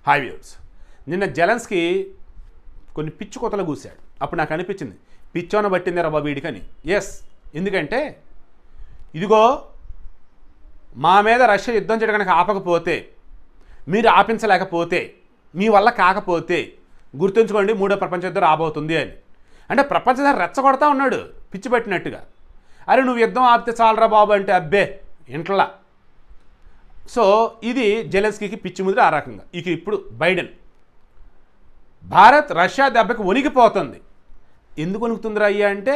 Hi viewers. నిన్న Zelensky కొన్ని పిచ్చి కొతలు కూశాడు. అప్పుడు నాకు అనిపించింది పిచ్చోన పట్టిందిరా బాబు వీడికని. ఎస్, ఎందుకంటే ఇదిగో మా మీద రష్యా యుద్ధం చేయడం కనుక ఆపకపోతే, మీరు ఆపించలేకపోతే, మీ వల్ల కాకపోతే గుర్తుంచుకోండి మూడో ప్రపంచ యుద్ధం రాబోతుంది అని. అంటే ప్రపంచం రెచ్చగొడతా ఉన్నాడు పిచ్చి పట్టినట్టుగా. అరే నువ్వు యుద్ధం ఆపితే చాలరా బాబు అంటే అబ్బే ఇంట్లా. సో ఇది జెలెన్స్కీకి పిచ్చి ముద్ర ఆ రకంగా. ఇక ఇప్పుడు బైడెన్ భారత్ రష్యా దెబ్బకి వణికిపోతుంది. ఎందుకు వణుకుతుందిరా అయ్యా అంటే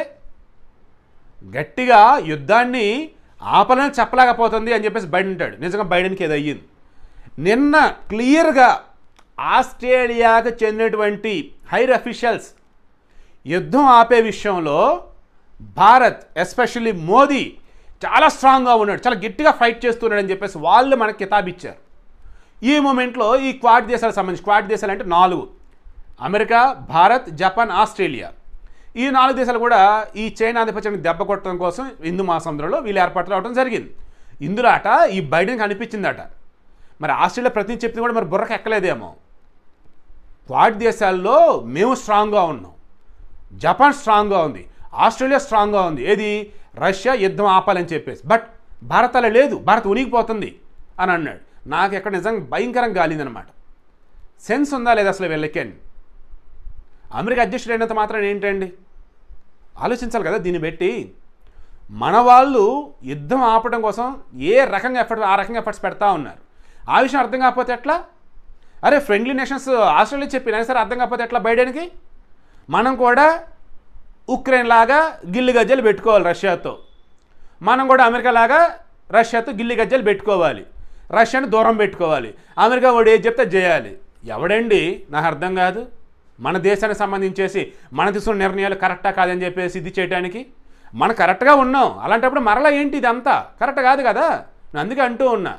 గట్టిగా యుద్ధాన్ని ఆపలని చెప్పలేకపోతుంది అని చెప్పేసి బైడెన్ అంటాడు. నిజంగా బైడెన్కి ఏదో అయ్యింది. నిన్న క్లియర్గా ఆస్ట్రేలియాకు చెందినటువంటి హైర్ అఫీషియల్స్ యుద్ధం ఆపే విషయంలో భారత్ ఎస్పెషల్లీ మోదీ చాలా స్ట్రాంగ్గా ఉన్నాడు, చాలా గట్టిగా ఫైట్ చేస్తున్నాడు అని చెప్పేసి వాళ్ళు మనకు కితాబ్ ఇచ్చారు. ఈ మూమెంట్లో ఈ క్వాడ్ దేశాలకు సంబంధించి, క్వాడ్ దేశాలు అంటే 4: అమెరికా, భారత్, జపాన్, ఆస్ట్రేలియా. ఈ 4 దేశాలు కూడా ఈ చైనా ఆధిపత్యాన్ని దెబ్బ కొట్టడం కోసం హిందూ మహాసముద్రంలో వీళ్ళు ఏర్పాట్లు అవడం జరిగింది. ఇందులో అట ఈ బైడెన్కి అనిపించిందట మరి ఆస్ట్రేలియా ప్రతినిధి చెప్తే కూడా మరి బుర్రకు ఎక్కలేదేమో. క్వాడ్ దేశాల్లో మేము స్ట్రాంగ్గా ఉన్నాం, జపాన్ స్ట్రాంగ్గా ఉంది, ఆస్ట్రేలియా స్ట్రాంగ్గా ఉంది, ఏది రష్యా యుద్ధం ఆపాలని చెప్పేసి. బట్ భారత్ అలా లేదు, భారత్ ఉనిగిపోతుంది అని అన్నాడు. నాకు ఎక్కడ నిజంగా భయంకరంగా గాలిందనమాట. సెన్స్ ఉందా లేదా అసలు వీళ్ళకి అని. అమెరికా అధ్యక్షుడు అయినంత మాత్రం ఏంటండి, ఆలోచించాలి కదా దీన్ని బట్టి. మన వాళ్ళు యుద్ధం ఆపడం కోసం ఏ రకంగా ఆ రకంగా ఎఫర్ట్స్ పెడతా ఉన్నారు. ఆ విషయం అర్థం కాకపోతే ఎట్లా? అరే ఫ్రెండ్లీ నేషన్స్ ఆస్ట్రేలియా చెప్పినా సరే అర్థం కాకపోతే ఎట్లా బైడెన్కి? మనం కూడా ఉక్రెయిన్ లాగా గిల్లి గజ్జలు పెట్టుకోవాలి రష్యాతో, మనం కూడా అమెరికా లాగా రష్యాతో గిల్లి గజ్జలు పెట్టుకోవాలి, రష్యాని దూరం పెట్టుకోవాలి, అమెరికా వాడు ఏది చెప్తే చేయాలి. ఎవడండి నాకు అర్థం కాదు. మన దేశానికి సంబంధించేసి మనం తీసుకున్న నిర్ణయాలు కరెక్టా కాదని చెప్పేసి ఇది చేయడానికి మనం కరెక్ట్గా ఉన్నాం. అలాంటప్పుడు మరలా ఏంటి ఇదంతా కరెక్ట్ కాదు కదా. నేను అందుకే అంటూ ఉన్నా,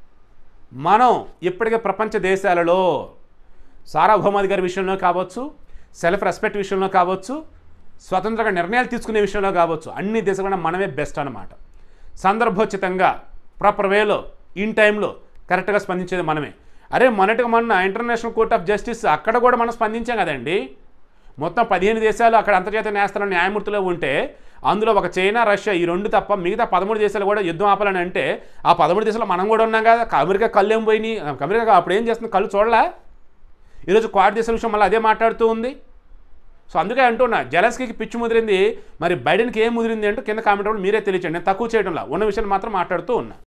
మనం ఇప్పటికే ప్రపంచ దేశాలలో సార్వభౌమాధికారి విషయంలో కావచ్చు, సెల్ఫ్ రెస్పెక్ట్ విషయంలో కావచ్చు, స్వతంత్రంగా నిర్ణయాలు తీసుకునే విషయంలో కావచ్చు, అన్ని దేశాలు మనమే బెస్ట్ అన్నమాట. సందర్భోచితంగా ప్రాపర్ వేలో ఇన్ టైంలో కరెక్ట్గా స్పందించేది మనమే. అరే మొన్న ఇంటర్నేషనల్ కోర్ట్ ఆఫ్ జస్టిస్ అక్కడ కూడా మనం స్పందించాం కదండి. మొత్తం 15 దేశాలు అక్కడ అంతర్జాతీయ న్యాయస్థానం న్యాయమూర్తిలో ఉంటే అందులో ఒక చైనా, రష్యా ఈ 2 తప్ప మిగతా 13 దేశాలు కూడా యుద్ధం ఆపాలని అంటే ఆ 13 దేశాలు మనం కూడా ఉన్నాం కదా. అమెరికా కళ్ళు ఏం పోయినాయి, అమెరికా అప్పుడు ఏం చేస్తుంది, కళ్ళు చూడలా. ఈరోజు క్వాడ్ దేశాల విషయం మళ్ళీ అదే మాట్లాడుతూ ఉంది. సో అందుకే అంటున్నా జెలెన్స్కీకి పిచ్చి ముదిరింది, మరి బైడెన్కి ఏం ముదిరింది అంటే కింద కామెంట్ మీరే తెలియచండి. నేను తక్కువ చేయడంలా ఉన్న విషయాన్ని మాత్రం మాట్లాడుతూ ఉన్నా.